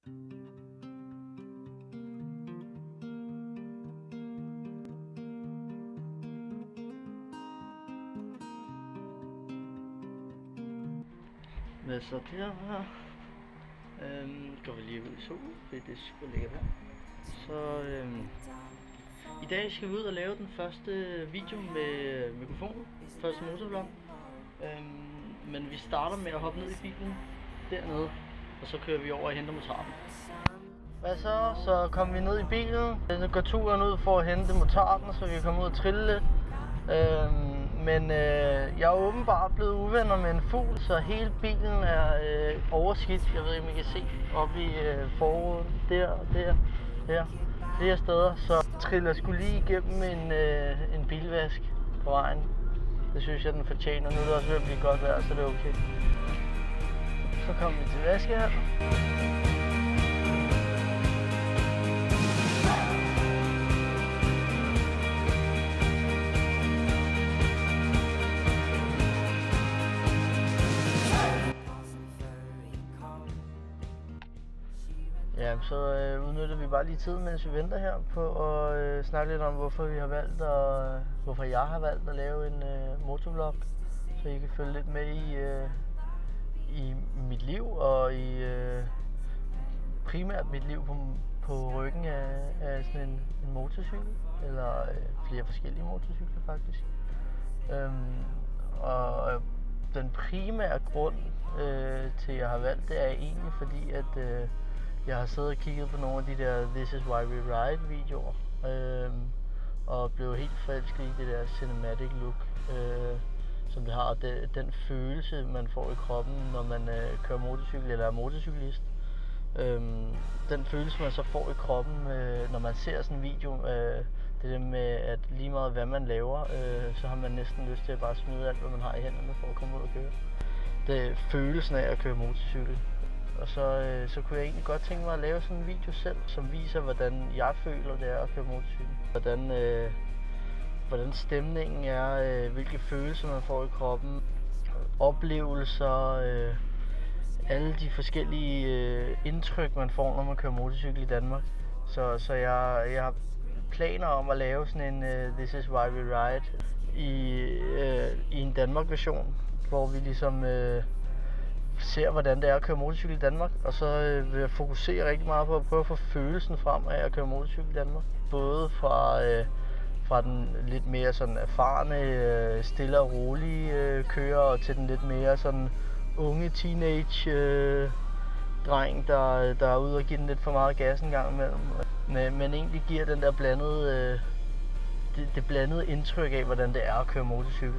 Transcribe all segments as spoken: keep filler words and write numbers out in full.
Hvad så der her? Øhm, går vi lige ud i solen, fordi det er super lækkert her. Så øhm, i dag skal vi ud og lave den første video med mikrofonen, første motovlog. Øhm, men vi starter med at hoppe ned i bilen dernede, og så kører vi over og henter motoren. Hvad så? Så kommer vi ned i bilen, så går turen ud for at hente motoren, så vi kan komme ud og trille lidt. Øhm, men øh, jeg er åbenbart blevet uvenner med en fugl, så hele bilen er øh, overskidt. Jeg ved ikke, om I kan se oppe i øh, forruden. Der, der, der. Flere steder. Så triller jeg skulle lige igennem en, øh, en bilvask på vejen. Det synes jeg, den fortjener. Nu er det også ved at blive godt vejr, så det er okay. Så kommer vi til vaske her. Ja, så øh, udnytter vi bare lige tiden, mens vi venter her på at øh, snakke lidt om, hvorfor vi har valgt at, hvorfor jeg har valgt at lave en øh, motovlog, så I kan følge lidt med i, øh, i mit liv og i øh, primært mit liv på, på ryggen af, af sådan en, en motorcykel, eller øh, flere forskellige motorcykler faktisk. Øhm, og den primære grund øh, til at jeg har valgt det er egentlig fordi at øh, jeg har siddet og kigget på nogle af de der This is why we ride videoer, øh, og blev helt forelsket i det der cinematic look, øh, som det har, og det, den følelse man får i kroppen, når man øh, kører motorcykel eller er motorcyklist. Øh, den følelse man så får i kroppen, øh, når man ser sådan en video, øh, det der med at lige meget hvad man laver, øh, så har man næsten lyst til at bare smide alt hvad man har i hænderne for at komme ud og køre. Det er følelsen af at køre motorcykel. Og så, øh, så kunne jeg egentlig godt tænke mig at lave sådan en video selv, som viser, hvordan jeg føler, det er at køre motorcykel. Hvordan, øh, hvordan stemningen er, øh, hvilke følelser man får i kroppen, oplevelser, øh, alle de forskellige øh, indtryk, man får, når man kører motorcykel i Danmark. Så, så jeg, jeg har planer om at lave sådan en uh, This is why we ride i, øh, i en Danmark-version, hvor vi ligesom øh, ser, hvordan det er at køre motorcykel i Danmark, og så øh, vil jeg fokusere rigtig meget på at prøve at få følelsen frem af at køre motorcykel i Danmark. Både fra, øh, fra den lidt mere sådan erfarne, øh, stille og rolige øh, kører, og til den lidt mere sådan unge teenage øh, dreng, der, der er ude og give den lidt for meget gas en gang imellem. Men, men egentlig giver den der blandede, øh, det, det blandede indtryk af, hvordan det er at køre motorcykel.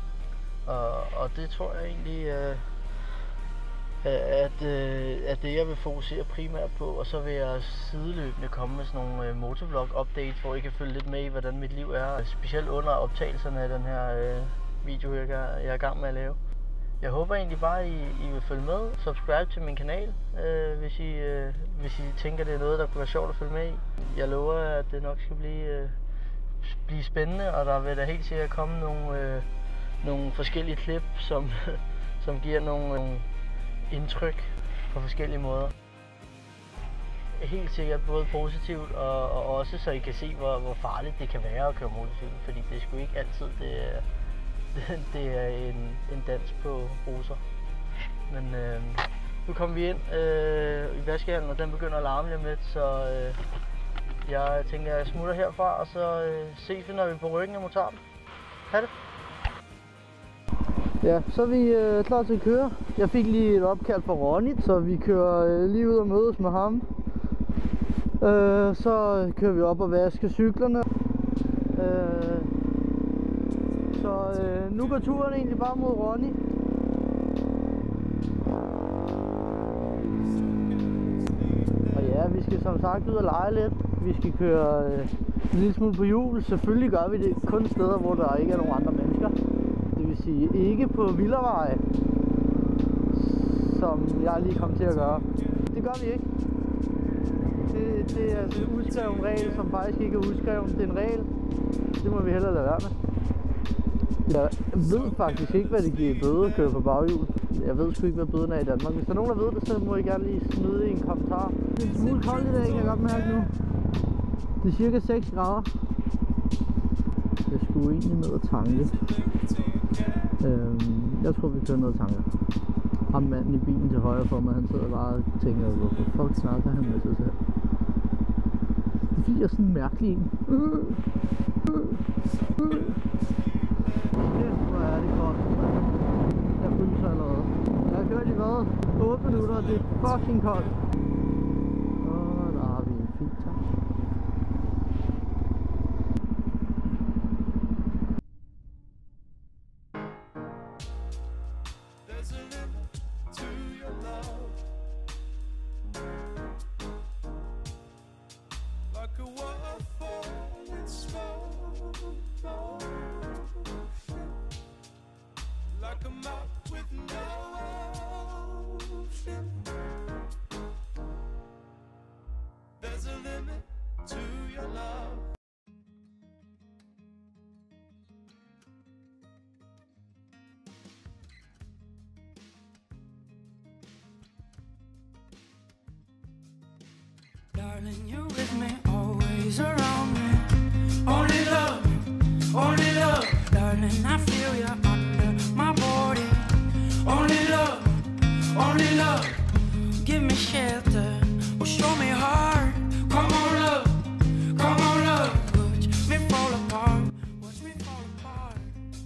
Og, og det tror jeg egentlig øh, at, øh, at det jeg vil fokusere primært på, og så vil jeg sideløbende komme med sådan nogle øh, motovlog updates, hvor I kan følge lidt med i, hvordan mit liv er, specielt under optagelserne af den her øh, video, jeg, jeg er i gang med at lave. Jeg håber egentlig bare, at I, I vil følge med. Subscribe til min kanal, øh, hvis, I, øh, hvis I tænker, det er noget, der kunne være sjovt at følge med i. Jeg lover, at det nok skal blive, øh, blive spændende, og der vil da helt sikkert komme nogle, øh, nogle forskellige klip, som, som giver nogle, nogle indtryk på forskellige måder. Helt sikkert både positivt og, og også så I kan se, hvor, hvor farligt det kan være at køre motorcykel, fordi det er sgu ikke altid det er, det, det er en, en dans på roser. Men øh, nu kommer vi ind øh, i vaskehallen, og den begynder at larme lidt med, så øh, jeg tænker, jeg smutter herfra, og så øh, ses vi, når vi er på ryggen af motoren. Ha' det! Ja, så er vi øh, klar til at køre. Jeg fik lige et opkald fra Ronny, så vi kører øh, lige ud og mødes med ham. Øh, så kører vi op og vasker cyklerne. Øh, så øh, nu går turen egentlig bare mod Ronny. Og ja, vi skal som sagt ud og lege lidt. Vi skal køre øh, en lille smule på hjul. Selvfølgelig gør vi det kun steder, hvor der ikke er nogen andre mennesker. Det vil sige ikke på villaveje, som jeg lige kom til at gøre. Det gør vi ikke. Det, det er altså en udskreven regel, som faktisk ikke er udskreven. Det er en regel. Det må vi hellere lade være med. Jeg ved faktisk ikke, hvad det giver i bøde at køre på baghjul. Jeg ved sgu ikke, hvad bøden er i Danmark. Hvis der er nogen, der ved det, så må I gerne lige smide i en kommentar. Det er en smule koldt i dag, kan jeg godt mærke nu. Det er cirka seks grader. Jeg skulle egentlig ned og tanke. Øhm, jeg tror vi kører ned og tanker. Ham manden i bilen til højre for mig, han sidder bare og tænker, hvorfor fuck snakker han med sig selv. Det er fordi jeg er sådan en mærkelig en. Kæft, hvor er det koldt. Jeg fryser allerede. Jeg har kørt i hvad? otte minutter, og det er fucking koldt. Og der har vi en filter. Darling, you're with me, always around me. Only love, only love. Darling, I feel you under my body. Only love, only love. Give me shelter, or show me heart. Come on, love, come on, love. Watch me fall apart, watch me fall apart.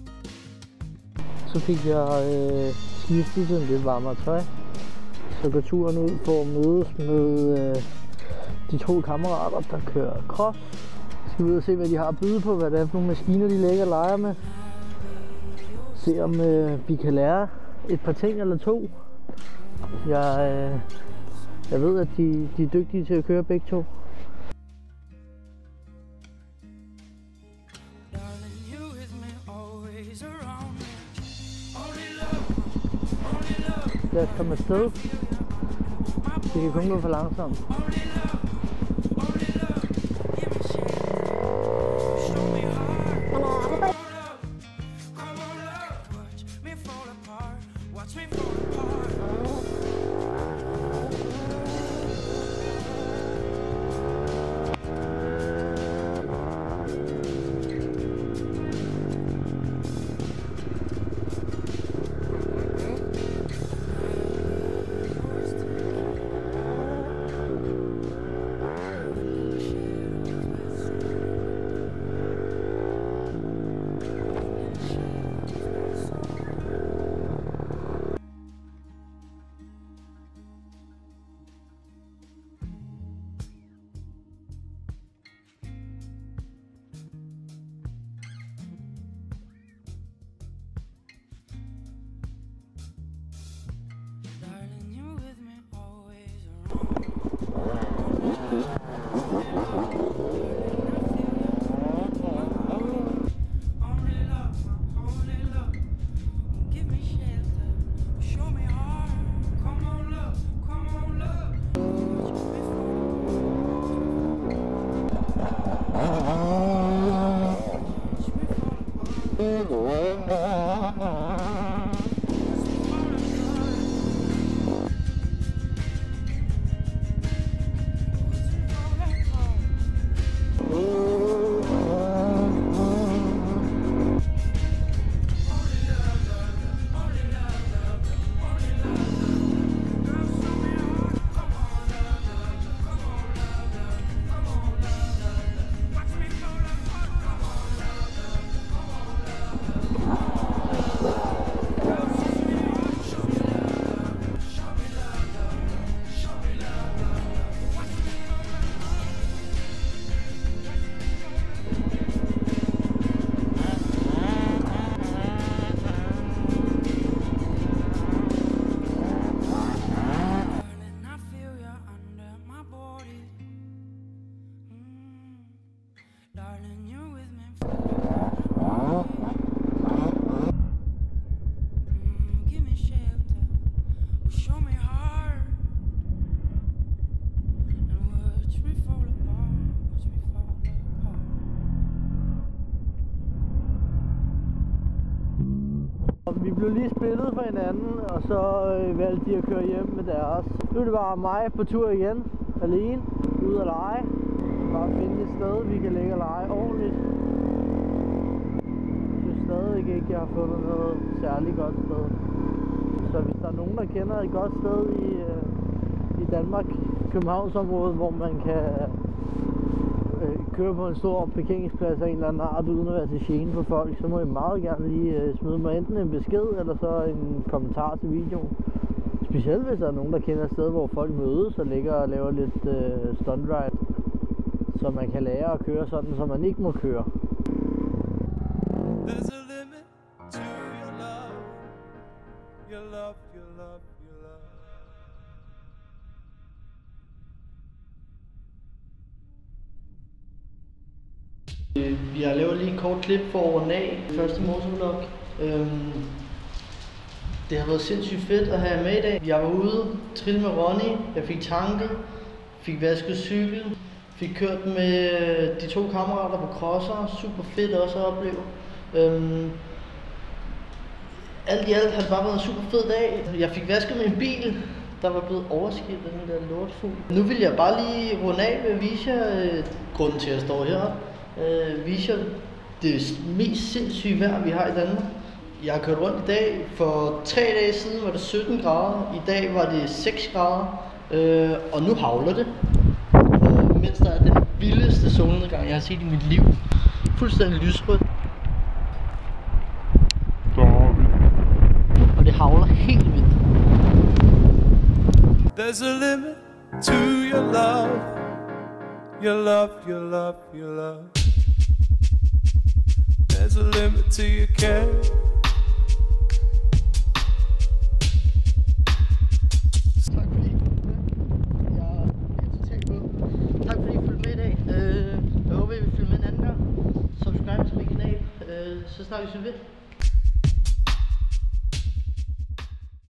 Så fik jeg øh, skiftet til lidt varmere tøj. Så går turen ud for at mødes med øh, de to kammerater, der kører cross. Skal ud og se, hvad de har at byde på, hvad det er for nogle maskiner, de lægger og leger med. Se om øh, vi kan lære et par ting eller to. Jeg, øh, jeg ved, at de, de er dygtige til at køre begge to. Lad os komme afsted. Det kan kun gå for langsomt. Vi blev lige splittet fra hinanden, og så øh, valgte de at køre hjem med deres. Nu er det bare mig på tur igen. alene, ude at lege. Bare finde et sted, vi kan ligge og lege ordentligt. Jeg synes stadigvæk ikke, jeg har fundet noget særligt godt sted. Så hvis der er nogen, der kender et godt sted i, øh, i Danmark, Københavnsområdet, hvor man kan øh, køre på en stor parkeringsplads af en eller anden art, uden at være til gene for folk, så må I meget gerne lige øh, smide mig enten en besked, eller så en kommentar til videoen. Specielt hvis der er nogen, der kender et sted, hvor folk mødes og ligger og laver lidt øh, stunt ride, så man kan lære at køre sådan, så man ikke må køre. There's a limit to your love, your love, your love, your love. Jeg laver lige et kort klip for at runde af første motovlog. Øhm, det har været sindssygt fedt at have jer med i dag. Jeg var ude, trille med Ronny, jeg fik tanket, fik vasket cyklen, fik kørt med de to kammerater på crosser, super fedt også at opleve. Øhm, alt i alt har det bare været en super fed dag. Jeg fik vasket min bil, der var blevet overskidt af den der lortfugl. Nu vil jeg bare lige runde af ved at vise jer øh, grunden til at jeg står heroppe. Øh, vise jer det mest sindssyge vejr vi har i Danmark. Jeg har kørt rundt i dag. For tre dage siden var det sytten grader, i dag var det seks grader, øh, og nu havler det. Og mens der er den vildeste solnedgang jeg har set i mit liv. Fuldstændig lysrødt. Og det havler helt vildt. There's a limit to your love, your love, your love, your love. There's a limit to your care. Tak fordi I fulgte med. Jeg er totalt på. Tak fordi I fulgte med i dag. Jeg håber I vil følge med en anden gang. Subscribe til min kanal. Så snakkes vi ved.